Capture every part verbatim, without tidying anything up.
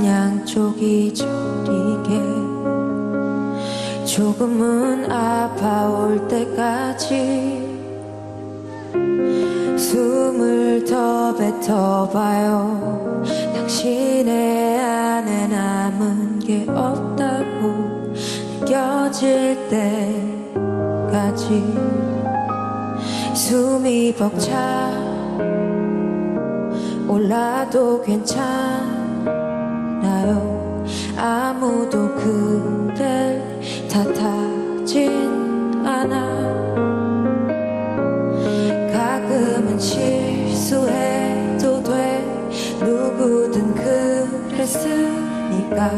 양쪽이 저리게 조금은 아파올 때까지 숨을 더 뱉어봐요. 당신의 안에 남은 게 없다고 느껴질 때까지 숨이 벅차 올라도 괜찮아요. 아무도 그댈 탓하진 않아. 가끔은 실수해도 돼. 누구든 그랬으니까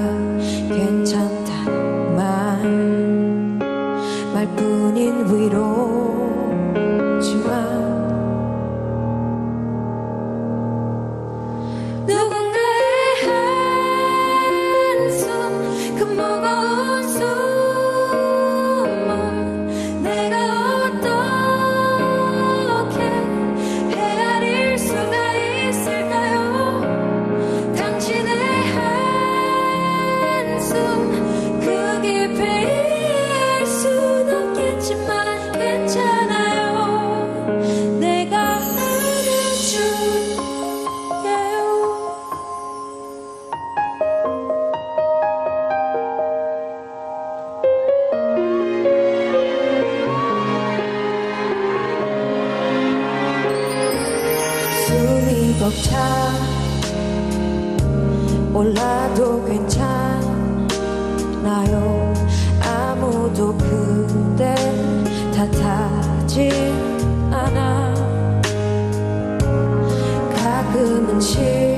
괜찮다는 말 말뿐인 위로지만 누군가의 한숨 그 무거운 숨을 내가 어떻게 헤아릴 수가 있을까요? 당신의 한숨 그 깊이 이해할 순 없겠지만 괜찮아요. 내가 안아줄게요. 숨이 벅차 올라도 괜찮아요. 아무도 그댈 탓하진 않아. 가끔은 실